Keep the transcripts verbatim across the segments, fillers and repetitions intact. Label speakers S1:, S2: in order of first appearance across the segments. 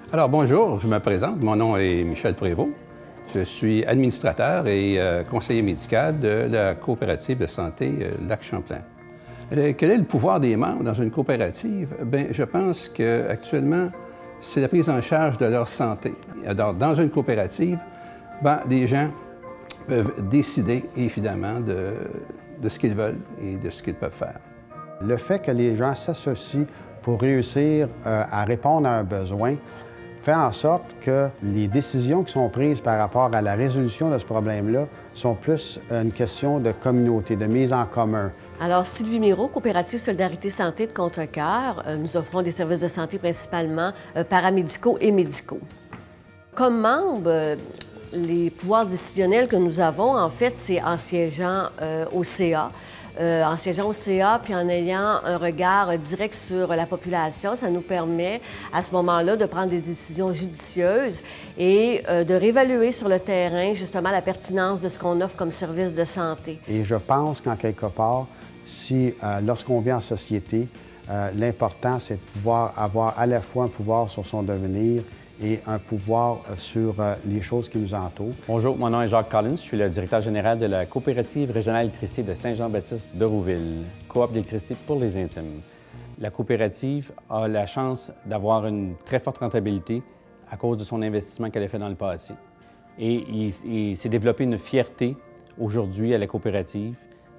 S1: Alors bonjour, je me présente. Mon nom est Michel Prévost. Je suis administrateur et euh, conseiller médical de la coopérative de santé euh, Lac-Champlain. Euh, quel est le pouvoir des membres dans une coopérative? Bien, je pense qu'actuellement, c'est la prise en charge de leur santé. Alors, dans une coopérative, bien, les gens peuvent décider évidemment de, de ce qu'ils veulent et de ce qu'ils peuvent faire.
S2: Le fait que les gens s'associent pour réussir euh, à répondre à un besoin fait en sorte que les décisions qui sont prises par rapport à la résolution de ce problème-là sont plus une question de communauté, de mise en commun.
S3: Alors, Sylvie Miro, Coopérative Solidarité Santé de Contrecœur, euh, nous offrons des services de santé principalement euh, paramédicaux et médicaux. Comme membre, euh, les pouvoirs décisionnels que nous avons, en fait, c'est en siégeant euh, au C A. Euh, en siégeant au C A, puis en ayant un regard direct sur la population, ça nous permet, à ce moment-là, de prendre des décisions judicieuses et euh, de réévaluer sur le terrain, justement, la pertinence de ce qu'on offre comme service de santé.
S2: Et je pense qu'en quelque part, si, euh, lorsqu'on vit en société, euh, l'important, c'est de pouvoir avoir à la fois un pouvoir sur son devenir et un pouvoir sur euh, les choses qui nous entourent.
S4: Bonjour, mon nom est Jacques Collins, je suis le directeur général de la Coopérative régionale d'électricité de Saint-Jean-Baptiste de Rouville, coop d'électricité pour les intimes. La coopérative a la chance d'avoir une très forte rentabilité à cause de son investissement qu'elle a fait dans le passé. Et il, il s'est développé une fierté aujourd'hui à la coopérative,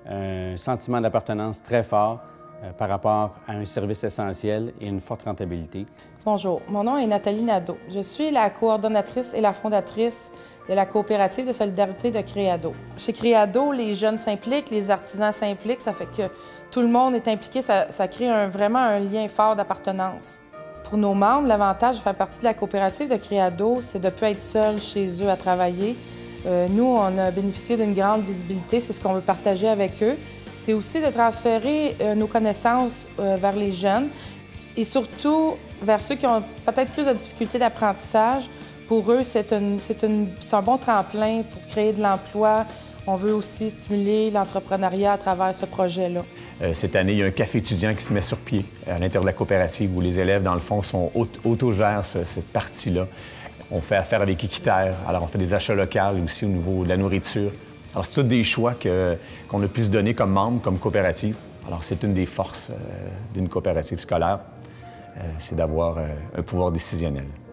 S4: un sentiment d'appartenance très fort Euh, par rapport à un service essentiel et une forte rentabilité.
S5: Bonjour, mon nom est Nathalie Nadeau. Je suis la coordonnatrice et la fondatrice de la coopérative de solidarité de Créado. Chez Créado, les jeunes s'impliquent, les artisans s'impliquent, ça fait que tout le monde est impliqué, ça, ça crée un, vraiment un lien fort d'appartenance. Pour nos membres, l'avantage de faire partie de la coopérative de Créado, c'est de ne plus être seul chez eux à travailler. Euh, nous, on a bénéficié d'une grande visibilité, c'est ce qu'on veut partager avec eux. C'est aussi de transférer euh, nos connaissances euh, vers les jeunes et surtout vers ceux qui ont peut-être plus de difficultés d'apprentissage. Pour eux, c'est un, c'est une, c'est un bon tremplin pour créer de l'emploi. On veut aussi stimuler l'entrepreneuriat à travers ce projet-là.
S6: Euh, cette année, il y a un café étudiant qui se met sur pied à l'intérieur de la coopérative où les élèves, dans le fond, sont autogèrent ce, cette partie-là. On fait affaire avec Équiterre, alors on fait des achats locaux aussi au niveau de la nourriture. Alors, c'est tous des choix que, qu'on a pu se donner comme membre, comme coopérative. Alors, c'est une des forces euh, d'une coopérative scolaire, euh, c'est d'avoir euh, un pouvoir décisionnel.